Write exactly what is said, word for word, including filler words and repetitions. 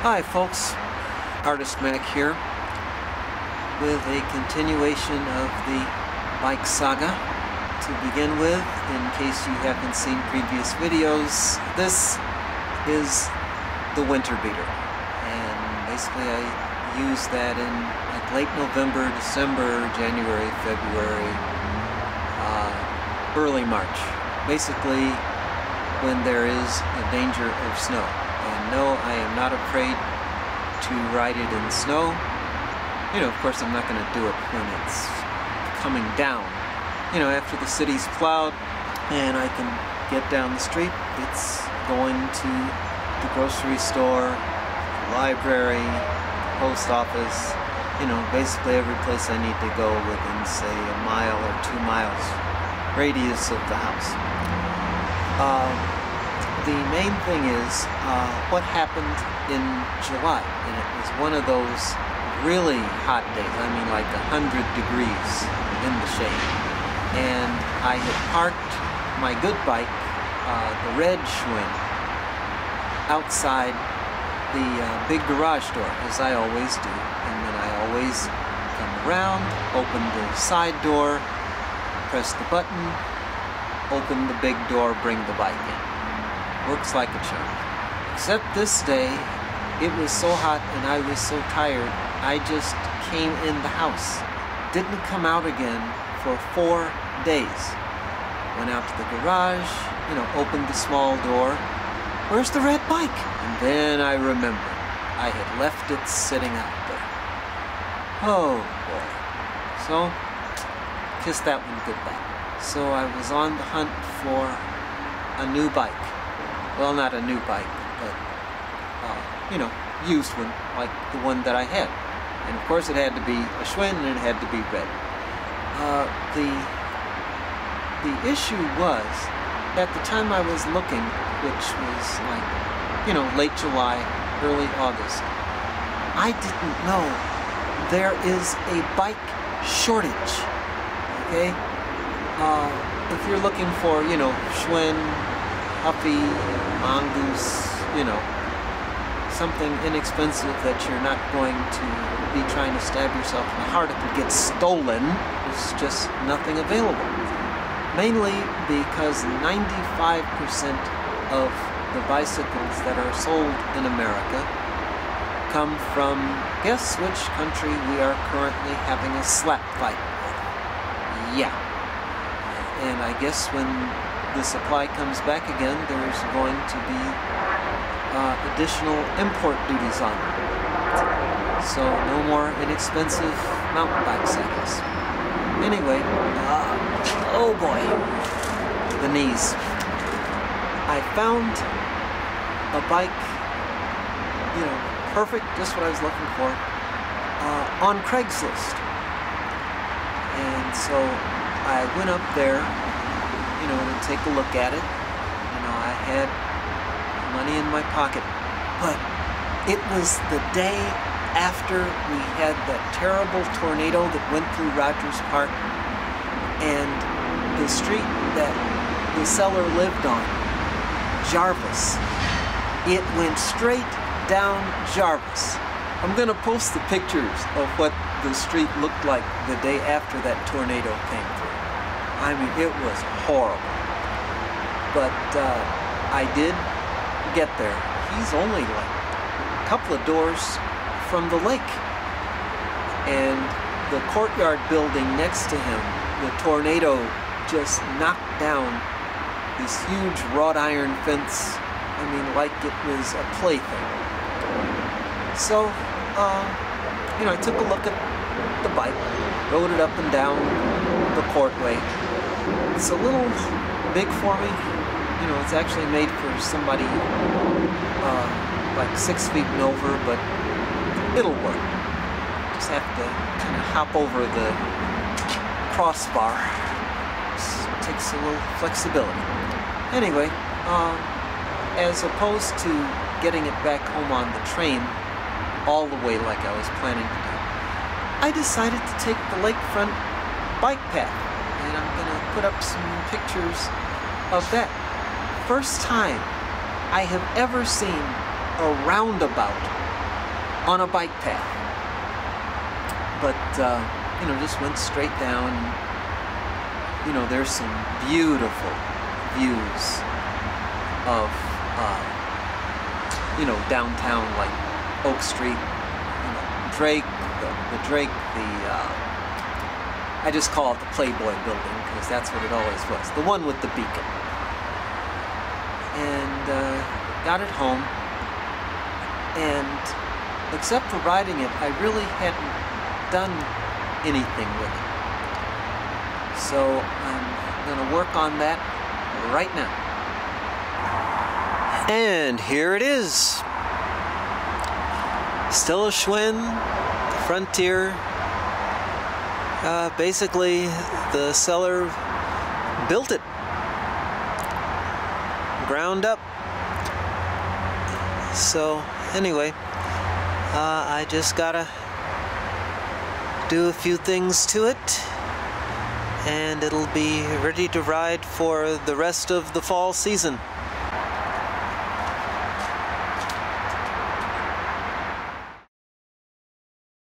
Hi folks, Artist Mac here with a continuation of the bike saga. To begin with, in case you haven't seen previous videos, this is the winter beater, and basically I use that in like late November, December, January, February, uh, early March, basically when there is a danger of snow. And no, I am not afraid to ride it in snow. You know, of course I'm not going to do it when it's coming down. You know, after the city's plowed and I can get down the street, it's going to the grocery store, the library, the post office, you know, basically every place I need to go within, say, a mile or two miles radius of the house. Uh, the main thing is uh, what happened in July, and it was one of those really hot days. I mean, like a hundred degrees in the shade. And I had parked my good bike, uh, the red Schwinn, outside the uh, big garage door, as I always do. And then I always come around, open the side door, press the button, open the big door, bring the bike in. Works like a charm. Except this day, it was so hot and I was so tired, I just came in the house. Didn't come out again for four days. Went out to the garage, you know, opened the small door. Where's the red bike? And then I remembered. I had left it sitting out there. Oh boy. So, kiss that one goodbye. So I was on the hunt for a new bike. Well, not a new bike, but, uh, you know, used one, like the one that I had. And of course it had to be a Schwinn and it had to be red. Uh, the, the issue was, at the time I was looking, which was like, you know, late July, early August, I didn't know there is a bike shortage, okay? Uh, if you're looking for, you know, Schwinn, Huffy, Mongoose, you know, something inexpensive that you're not going to be trying to stab yourself in the heart if it gets stolen, there's just nothing available. Mainly because ninety-five percent of the bicycles that are sold in America come from, guess which country we are currently having a slap fight with? Yeah. And I guess when the supply comes back again, there's going to be uh, additional import duties on it. So no more inexpensive mountain bikes, I guess. Anyway, uh, oh boy, the knees. I found a bike, you know, perfect, just what I was looking for, uh, on Craigslist. And so I went up there, you know, to take a look at it. You know, I had money in my pocket, but it was the day after we had that terrible tornado that went through Rogers Park, and the street that the seller lived on, Jarvis, it went straight down Jarvis. I'm gonna post the pictures of what the street looked like the day after that tornado came through. I mean, it was horrible. But uh, I did get there. He's only like a couple of doors from the lake. And the courtyard building next to him, the tornado just knocked down this huge wrought iron fence. I mean, like it was a plaything. So, uh, you know, I took a look at the bike, rode it up and down the courtway. It's a little big for me. You know, it's actually made for somebody uh, like six feet and over, but it'll work. Just have to kind of hop over the crossbar. It takes a little flexibility. Anyway, um, as opposed to getting it back home on the train all the way like I was planning to do, I decided to take the lakefront bike path, and I'm going to put up some pictures of that. First time I have ever seen a roundabout on a bike path. But, uh, you know, just went straight down. You know, there's some beautiful views of, uh, you know, downtown, like Oak Street, you know, Drake, the, the Drake, the, uh, I just call it the Playboy building, because that's what it always was, the one with the beacon. And uh, got it home, and except for riding it, I really hadn't done anything with it. So I'm going to work on that right now. And here it is. Still a Schwinn, Frontier. Uh, basically, the seller built it. Ground up. So anyway, uh, I just gotta do a few things to it, and it'll be ready to ride for the rest of the fall season.